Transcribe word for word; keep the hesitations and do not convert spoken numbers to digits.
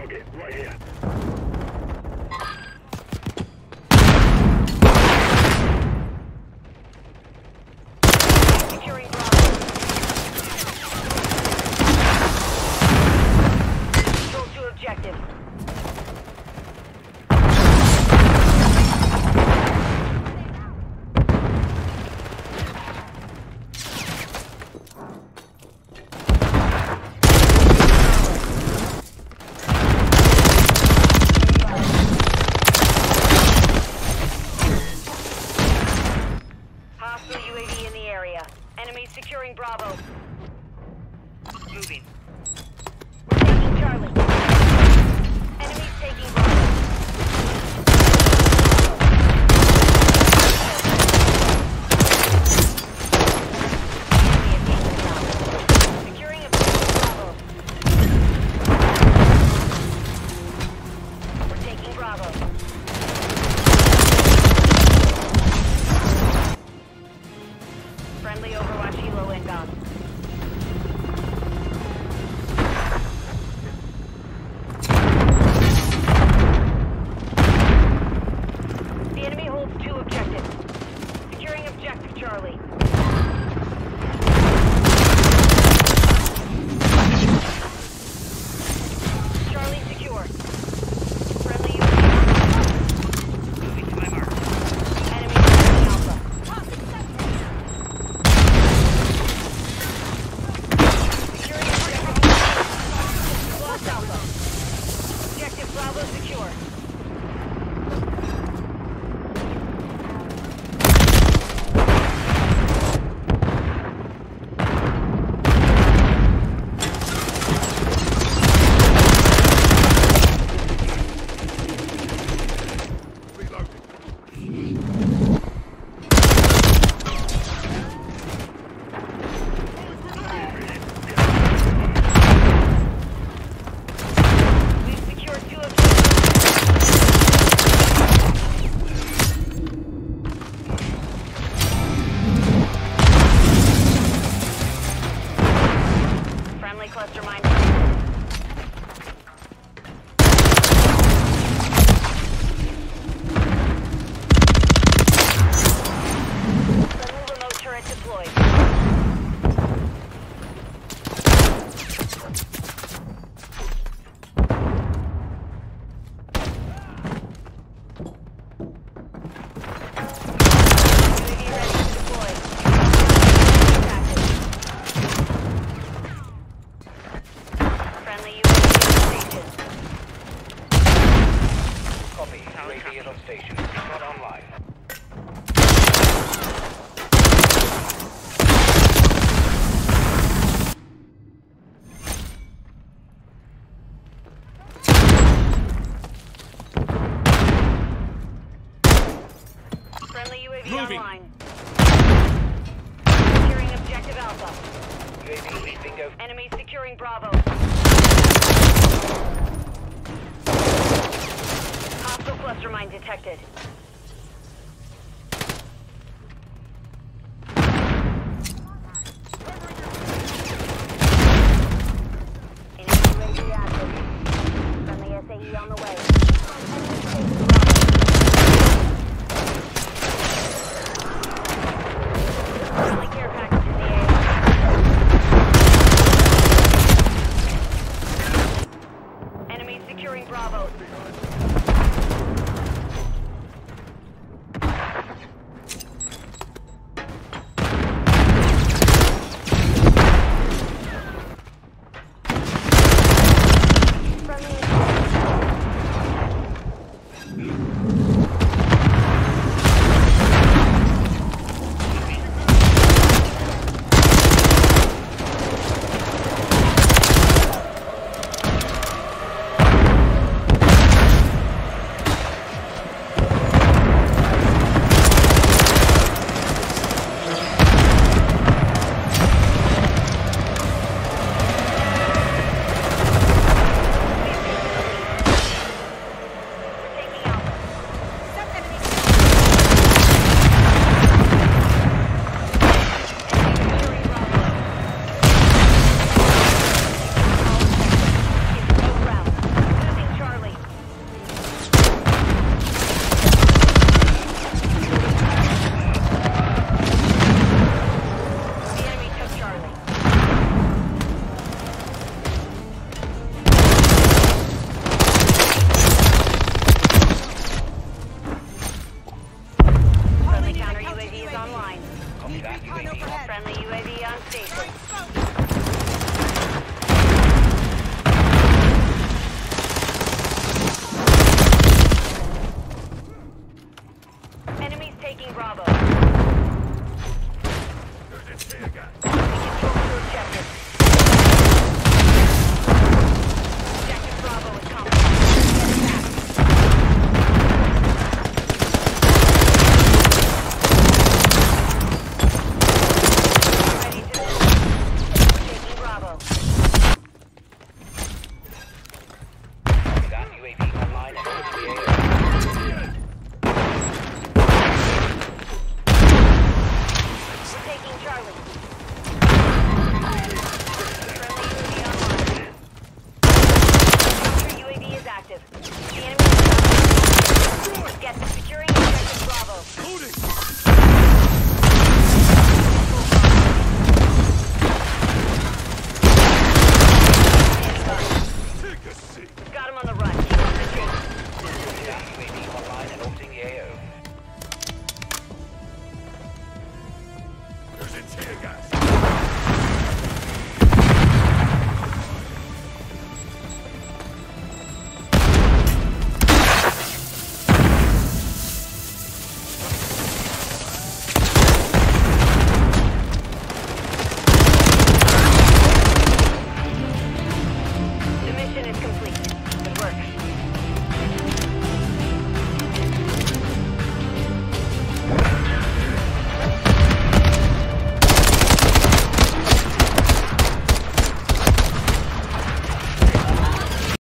target right here. Securing Bravo. Control two objectives. Hostile U A V in the area. Enemies securing Bravo. Moving. We're taking Charlie. Enemies taking Bravo. Enemy is taking Bravo. Securing objective Bravo. We're taking Bravo. Friendly Overwatch Helo inbound. The enemy holds two objectives. Securing objective Charlie. Charlie secure. Friendly U A V. Moving to my mark. Enemy taking Alpha. Securing objective. Lost Alpha. Objective Bravo secure. We've secured two objectives. Friendly cluster mine. Friendly remote turret deployed. U A V ready to deploy. Friendly U A V in station. Copy. U A V is on station. Not online. Friendly U A V Moving. online. Securing objective Alpha. U A V lead bingo. Enemies securing Bravo. Hostile cluster mine detected. Enemy U A V active. Friendly S A E on the way. Friendly care package in the air. Enemies securing Bravo.